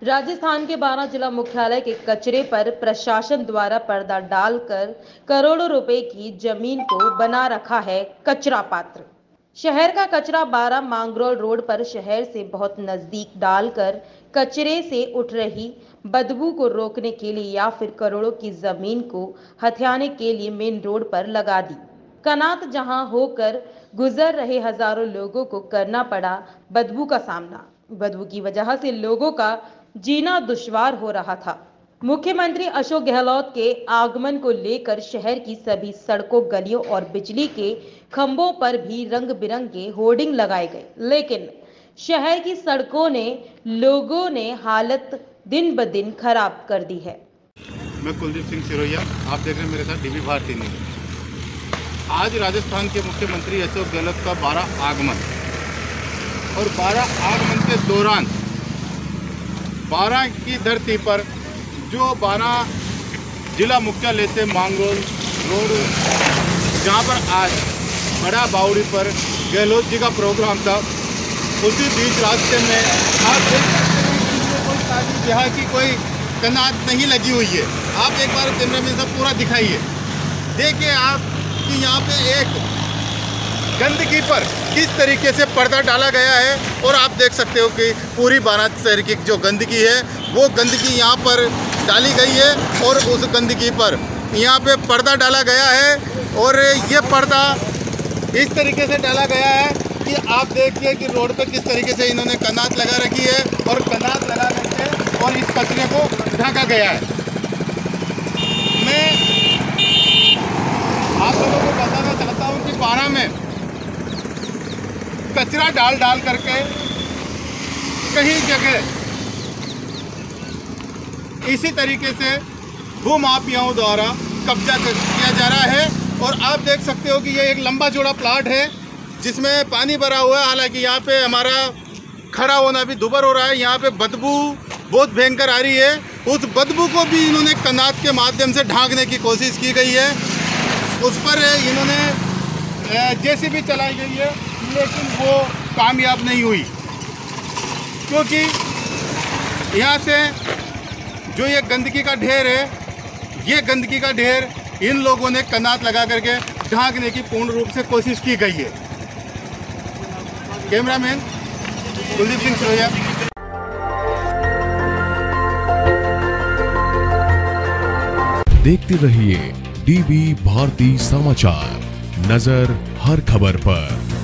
राजस्थान के 12 जिला मुख्यालय के कचरे पर प्रशासन द्वारा पर्दा डालकर करोड़ों रुपए की जमीन को बना रखा है कचरा पात्र। शहर का कचरा 12 मांगरोल रोड पर शहर से बहुत नजदीक डालकर कचरे से उठ रही बदबू को रोकने के लिए या फिर करोड़ों की जमीन को हथियाने के लिए मेन रोड पर लगा दी। कनात जहां होकर गुजर रहे हजारों लोगों को करना पड़ा बदबू का सामना। बदबू की वजह से लोगों का जीना दुश्वार हो रहा था। मुख्यमंत्री अशोक गहलोत के आगमन को लेकर शहर की सभी सड़कों, गलियों और बिजली के खंभों पर भी रंग बिरंगे होर्डिंग लगाए गए, लेकिन शहर की सड़कों ने लोगों ने हालत दिन ब दिन खराब कर दी है। मैं कुलदीप सिंह सिरोहिया, आप देख रहे हैं मेरे साथ डीबी भारती न्यूज। आज राजस्थान के मुख्यमंत्री अशोक गहलोत का 12 आगमन और 12 आगमन के दौरान 12 की धरती पर जो 12 जिला मुख्यालय से मांगरोल रोड, जहां पर आज बड़ा बावड़ी पर गहलोत जी का प्रोग्राम था, उसी बीच रास्ते में आप देख सकते हैं कि कोई शादी ब्याह की कोई कनात नहीं लगी हुई है। आप एक बार कैमरा में सब पूरा दिखाइए, देखिए आप कि यहाँ पे एक गंदगी पर किस तरीके से पर्दा डाला गया है। और आप देख सकते हो कि पूरी 12 शहर की जो गंदगी है वो गंदगी यहाँ पर डाली गई है और उस गंदगी पर यहाँ पे पर्दा डाला गया है। और ये पर्दा इस तरीके से डाला गया है कि आप देखिए कि रोड पे किस तरीके से इन्होंने कनात लगा रखी है और कनात लगा करके और इस कचरे को ढका गया है। मैं आप लोगों को बताना चाहता हूँ कि 12 में कचरा डाल करके कई जगह इसी तरीके से भूमाफियाओं द्वारा कब्जा किया जा रहा है। और आप देख सकते हो कि ये एक लंबा चौड़ा प्लाट है जिसमें पानी भरा हुआ है। हालांकि यहाँ पे हमारा खड़ा होना भी दुभर हो रहा है। यहाँ पे बदबू बहुत भयंकर आ रही है। उस बदबू को भी इन्होंने कनात के माध्यम से ढांकने की कोशिश की गई है। उस पर इन्होंने जेसीबी चलाई गई है, लेकिन वो कामयाब नहीं हुई, क्योंकि यहाँ से जो ये गंदगी का ढेर है, ये गंदगी का ढेर इन लोगों ने कनात लगा करके ढांकने की पूर्ण रूप से कोशिश की गई है। कैमरामैन कुलदीप सिंह सिरोहिया। देखते रहिए डीबी भारती समाचार, नजर हर खबर पर।